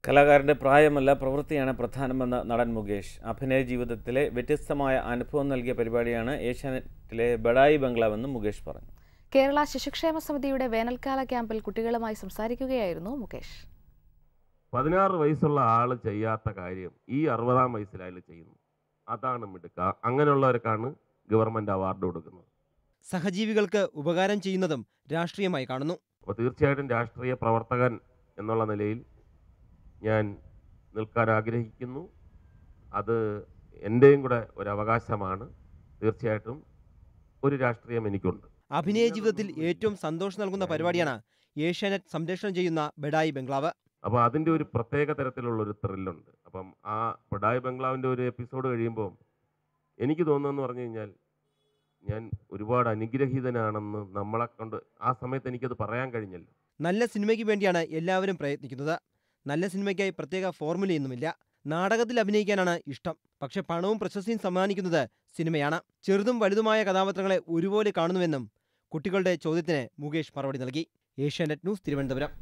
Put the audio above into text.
കലാകാരൻ്റെ പ്രായമല്ല പ്രവൃത്തിയാണ് പ്രധാനമെന്ന് നടൻ മുകേഷ്. അഭിനയ ജീവിതത്തിലെ വ്യത്യസ്തമായ അനുഭവം നൽകിയ പരിപാടിയാണ് ഏഷ്യാനെറ്റിലെ ബഡായി ബംഗ്ലാവെന്നും മുകേഷ് പറഞ്ഞു. കേരള ശിശുക്ഷേമ സമിതിയുടെ വേനൽക്കാല ക്യാമ്പിൽ കുട്ടികളുമായി സംസാരിക്കുകയായിരുന്നു മുകേഷ്. 16 വയസ്സുള്ള ആൾ ചെയ്യാത്ത കാര്യം ഈ 60-ാം വയസ്സിലായാലും ചെയ്യുന്നു. അതാണ് മിടുക്ക. അങ്ങനെയുള്ളവർക്കാണ് ഗവൺമെൻറ് അവാർഡ് കൊടുക്കുന്നത്. സഹജീവികൾക്ക് ഉപകാരം ചെയ്യുന്നതും രാഷ്ട്രീയമായി കാണുന്നു. അപ്പോൾ തീർച്ചയായിട്ടും രാഷ്ട്രീയ പ്രവർത്തകൻ എന്നുള്ള നിലയിൽ ഞാൻ നിൽക്കാൻ ആഗ്രഹിക്കുന്നു. അത് എൻ്റെയും കൂടെ ഒരു അവകാശമാണ്. തീർച്ചയായിട്ടും ഒരു രാഷ്ട്രീയം എനിക്കുണ്ട്. അഭിനയ ജീവിതത്തിൽ ഏറ്റവും സന്തോഷം നൽകുന്ന പരിപാടിയാണ് ഏഷ്യാനെറ്റ് സംപ്രേഷണം ചെയ്യുന്ന ബഡായി ബംഗ്ലാവ്. അപ്പോൾ അതിൻ്റെ ഒരു പ്രത്യേക തരത്തിലുള്ളൊരു ത്രില്ലുണ്ട്. അപ്പം ആ ബഡായി ബംഗ്ലാവിൻ്റെ ഒരു എപ്പിസോഡ് കഴിയുമ്പോൾ എനിക്ക് തോന്നുന്നതെന്ന് പറഞ്ഞു കഴിഞ്ഞാൽ ഞാൻ ഒരുപാട് അനുഗ്രഹീതനാണെന്ന് നമ്മളെ കൊണ്ട് ആ സമയത്ത് എനിക്കത് പറയാൻ കഴിഞ്ഞല്ലോ. നല്ല സിനിമയ്ക്ക് വേണ്ടിയാണ് എല്ലാവരും പ്രയത്നിക്കുന്നത്. നല്ല സിനിമയ്ക്കായി പ്രത്യേക ഫോർമുലയൊന്നുമില്ല. നാടകത്തിൽ അഭിനയിക്കാനാണ് ഇഷ്ടം. പക്ഷെ പണവും പ്രശസ്തിയും സമ്മാനിക്കുന്നത് സിനിമയാണ്. ചെറുതും വലുതുമായ കഥാപാത്രങ്ങളെ ഒരുപോലെ കാണുന്നുവെന്നും കുട്ടികളുടെ ചോദ്യത്തിന് മുകേഷ് മറുപടി നൽകി. ഏഷ്യാനെറ്റ് ന്യൂസ്, തിരുവനന്തപുരം.